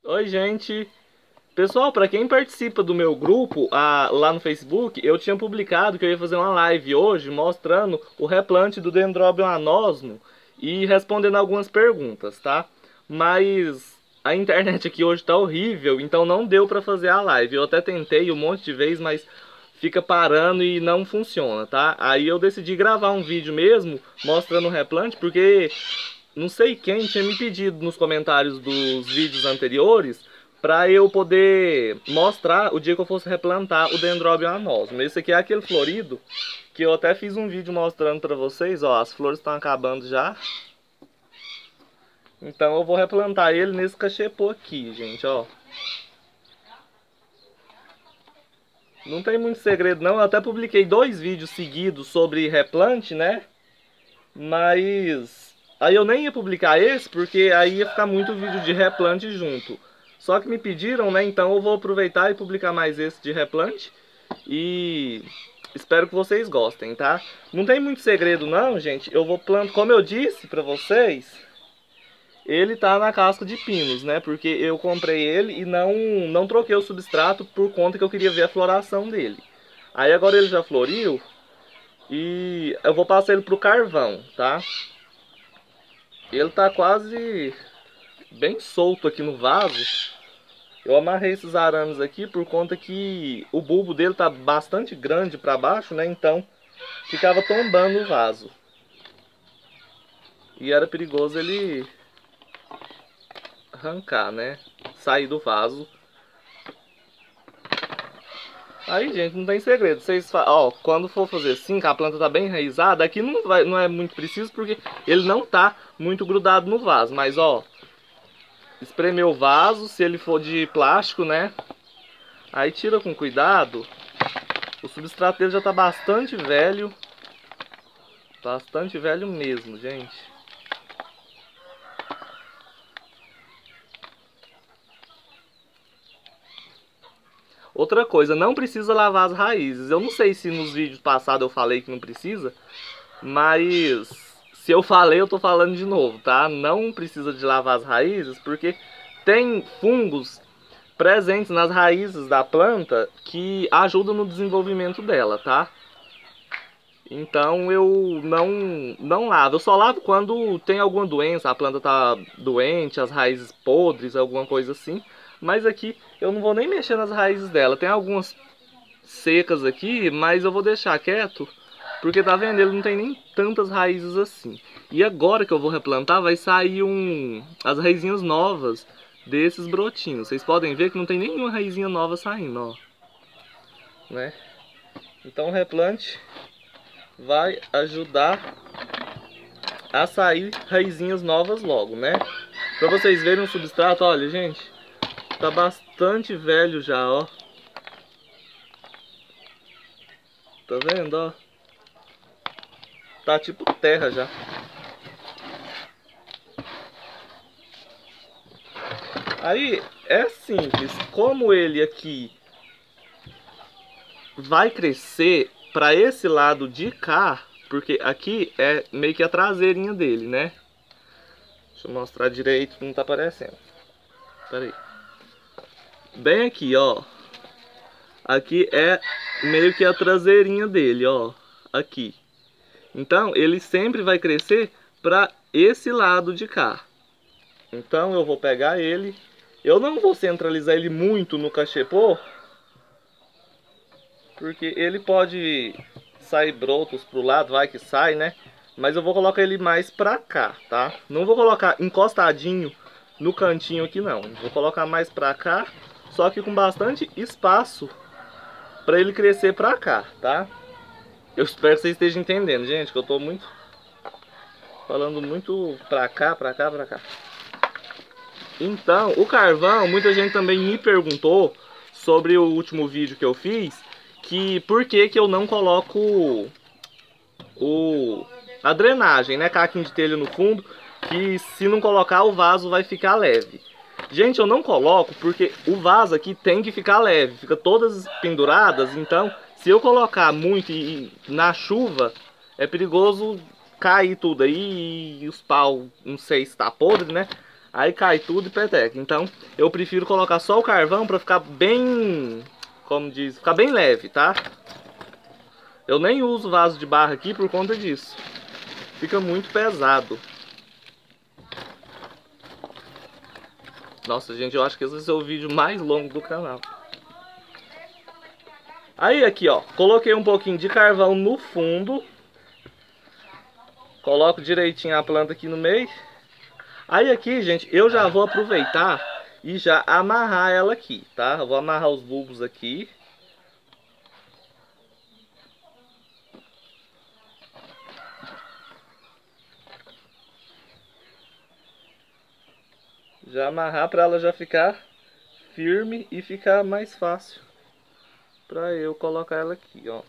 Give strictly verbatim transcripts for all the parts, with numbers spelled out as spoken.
Oi, gente. Pessoal, para quem participa do meu grupo ah, lá no Facebook, eu tinha publicado que eu ia fazer uma live hoje mostrando o replante do Dendrobium anosmo e respondendo algumas perguntas, tá? Mas a internet aqui hoje tá horrível, então não deu para fazer a live. Eu até tentei um monte de vezes, mas fica parando e não funciona, tá? Aí eu decidi gravar um vídeo mesmo mostrando o replante, porque não sei quem tinha me pedido nos comentários dos vídeos anteriores para eu poder mostrar o dia que eu fosse replantar o Dendrobium anosmo. Esse aqui é aquele florido que eu até fiz um vídeo mostrando para vocês, ó, as flores estão acabando já. Então eu vou replantar ele nesse cachepô aqui, gente, ó. Não tem muito segredo não, eu até publiquei dois vídeos seguidos sobre replante, né? Mas aí eu nem ia publicar esse, porque aí ia ficar muito vídeo de replante junto. Só que me pediram, né? Então eu vou aproveitar e publicar mais esse de replante. E espero que vocês gostem, tá? Não tem muito segredo não, gente. Eu vou plantar, como eu disse pra vocês, ele tá na casca de pinos, né? Porque eu comprei ele e não, não troquei o substrato por conta que eu queria ver a floração dele. Aí agora ele já floriu e eu vou passar ele pro carvão, tá? Ele tá quase bem solto aqui no vaso. Eu amarrei esses arames aqui por conta que o bulbo dele tá bastante grande para baixo, né? Então ficava tombando o vaso. E era perigoso ele arrancar, né? Sair do vaso. Aí, gente, não tem segredo. Vocês, ó, quando for fazer assim, que a planta tá bem enraizada, aqui não, vai, não é muito preciso porque ele não tá muito grudado no vaso. Mas, ó, espremer o vaso, se ele for de plástico, né? Aí tira com cuidado. O substrato dele já tá bastante velho. Bastante velho mesmo, gente. Outra coisa, não precisa lavar as raízes. Eu não sei se nos vídeos passados eu falei que não precisa, mas se eu falei, eu tô falando de novo, tá? Não precisa de lavar as raízes, porque tem fungos presentes nas raízes da planta que ajudam no desenvolvimento dela, tá? Então eu não, não lavo. Eu só lavo quando tem alguma doença, a planta tá doente, as raízes podres, alguma coisa assim. Mas aqui eu não vou nem mexer nas raízes dela. Tem algumas secas aqui, mas eu vou deixar quieto, porque tá vendo? Ele não tem nem tantas raízes assim. E agora que eu vou replantar, vai sair um, as raizinhas novas desses brotinhos. Vocês podem ver que não tem nenhuma raizinha nova saindo, ó. Né? Então o replante vai ajudar a sair raizinhas novas logo, né? Pra vocês verem o substrato, olha, gente, tá bastante velho já, ó. Tá vendo, ó? Tá tipo terra já. Aí é simples, como ele aqui vai crescer para esse lado de cá, porque aqui é meio que a traseirinha dele, né? Deixa eu mostrar direito, não tá aparecendo. Pera aí. Bem aqui, ó. Aqui é meio que a traseirinha dele, ó. Aqui. Então, ele sempre vai crescer para esse lado de cá. Então, eu vou pegar ele. Eu não vou centralizar ele muito no cachepô, porque ele pode sair brotos pro lado, vai que sai, né? Mas eu vou colocar ele mais pra cá, tá? Não vou colocar encostadinho no cantinho aqui, não. Vou colocar mais pra cá, só que com bastante espaço pra ele crescer pra cá, tá? Eu espero que vocês estejam entendendo, gente, que eu tô muito... falando muito pra cá, pra cá, pra cá. Então, o carvão, muita gente também me perguntou sobre o último vídeo que eu fiz, que por que que eu não coloco o, a drenagem, né, caquinho de telha no fundo, que se não colocar o vaso vai ficar leve. Gente, eu não coloco porque o vaso aqui tem que ficar leve, fica todas penduradas, então se eu colocar muito e, e na chuva é perigoso cair tudo aí e os pau, não sei se tá podre, né? aí cai tudo e peteca. Então eu prefiro colocar só o carvão pra ficar bem, como diz, ficar bem leve, tá? Eu nem uso vaso de barro aqui por conta disso. Fica muito pesado. Nossa, gente, eu acho que esse vai ser o vídeo mais longo do canal. Aí aqui, ó, coloquei um pouquinho de carvão no fundo. Coloco direitinho a planta aqui no meio. Aí aqui, gente, eu já vou aproveitar e já amarrar ela aqui, tá? Eu vou amarrar os bulbos aqui. Já amarrar para ela já ficar firme e ficar mais fácil para eu colocar ela aqui, ó.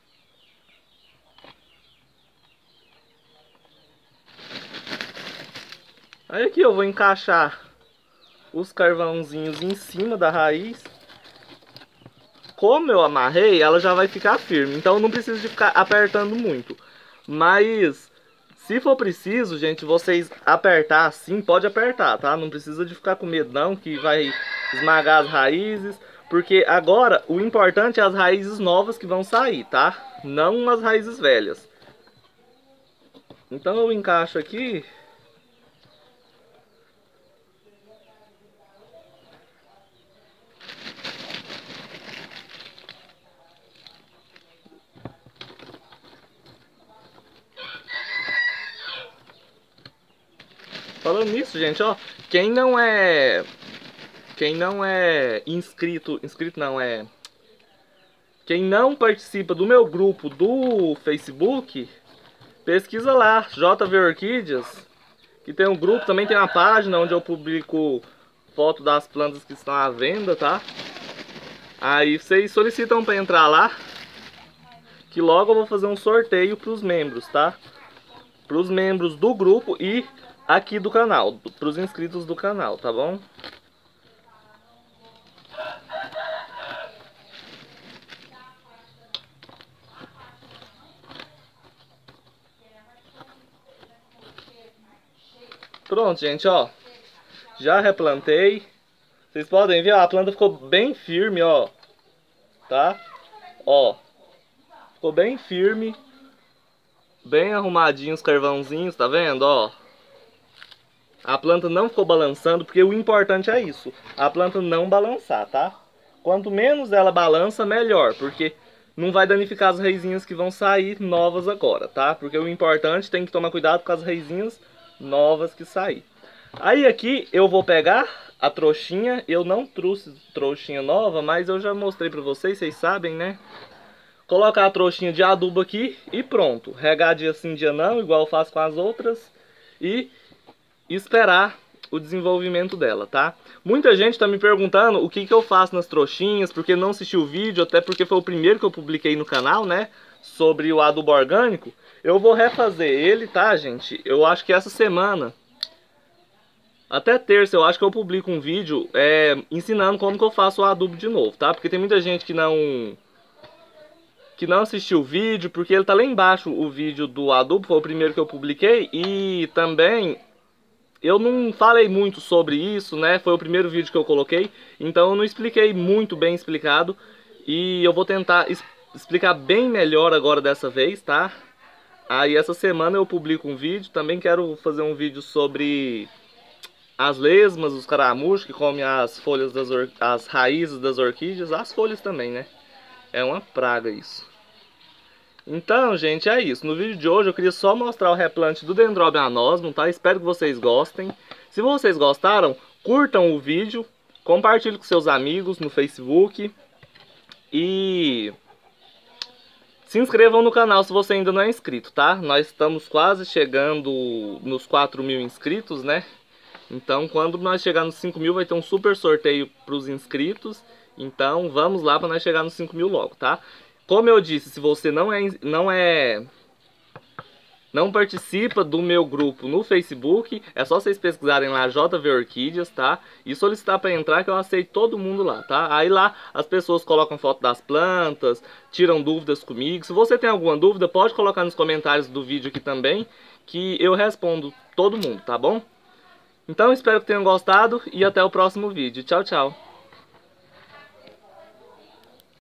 Aí aqui eu vou encaixar os carvãozinhos em cima da raiz. Como eu amarrei, ela já vai ficar firme, então não precisa de ficar apertando muito. Mas se for preciso, gente, vocês apertar assim, pode apertar, tá? Não precisa de ficar com medo não, que vai esmagar as raízes. Porque agora o importante é as raízes novas que vão sair, tá? Não as raízes velhas. Então eu encaixo aqui. Falando nisso, gente, ó, quem não é quem não é inscrito, inscrito não é, quem não participa do meu grupo do Facebook, pesquisa lá, J V Orquídeas, que tem um grupo, também tem uma página onde eu publico foto das plantas que estão à venda, tá? Aí vocês solicitam para entrar lá, que logo eu vou fazer um sorteio para os membros, tá? Para os membros do grupo e aqui do canal, para os inscritos do canal, tá bom? Pronto, gente, ó. Já replantei. Vocês podem ver, ó, a planta ficou bem firme, ó. Tá? Ó. Ficou bem firme. Bem arrumadinho os carvãozinhos, tá vendo, ó? A planta não ficou balançando, porque o importante é isso. A planta não balançar, tá? Quanto menos ela balança, melhor. Porque não vai danificar as raizinhas que vão sair novas agora, tá? Porque o importante, tem que tomar cuidado com as raizinhas novas que sair. Aí aqui eu vou pegar a trouxinha. Eu não trouxe trouxinha nova, mas eu já mostrei pra vocês, vocês sabem, né? Colocar a trouxinha de adubo aqui e pronto. Regar dia sim, dia não, igual eu faço com as outras. E esperar o desenvolvimento dela, tá? Muita gente tá me perguntando o que que eu faço nas trouxinhas, porque não assistiu o vídeo, até porque foi o primeiro que eu publiquei no canal, né? Sobre o adubo orgânico. Eu vou refazer ele, tá, gente? Eu acho que essa semana, até terça, eu acho que eu publico um vídeo é, ensinando como que eu faço o adubo de novo, tá? Porque tem muita gente que não... que não assistiu o vídeo, porque ele tá lá embaixo, o vídeo do adubo, foi o primeiro que eu publiquei. E também eu não falei muito sobre isso, né? Foi o primeiro vídeo que eu coloquei, então eu não expliquei muito bem explicado. E eu vou tentar es- explicar bem melhor agora dessa vez, tá? Aí essa semana eu publico um vídeo. Também quero fazer um vídeo sobre as lesmas, os caramujos que comem as folhas das or... as raízes das orquídeas, as folhas também, né? É uma praga isso. Então, gente, é isso. No vídeo de hoje eu queria só mostrar o replante do Dendrobium anosmum, tá? Espero que vocês gostem. Se vocês gostaram, curtam o vídeo, compartilhem com seus amigos no Facebook e se inscrevam no canal se você ainda não é inscrito, tá? Nós estamos quase chegando nos quatro mil inscritos, né? Então, quando nós chegar nos cinco mil, vai ter um super sorteio para os inscritos. Então, vamos lá para nós chegar nos cinco mil logo, tá? Como eu disse, se você não é, não é, não participa do meu grupo no Facebook, é só vocês pesquisarem lá J V Orquídeas, tá? E solicitar para entrar, que eu aceito todo mundo lá, tá? Aí lá as pessoas colocam foto das plantas, tiram dúvidas comigo. Se você tem alguma dúvida, pode colocar nos comentários do vídeo aqui também, que eu respondo todo mundo, tá bom? Então espero que tenham gostado e até o próximo vídeo. Tchau, tchau.